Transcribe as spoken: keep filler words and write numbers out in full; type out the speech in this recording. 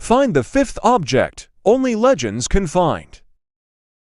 Find the fifth object only legends can find.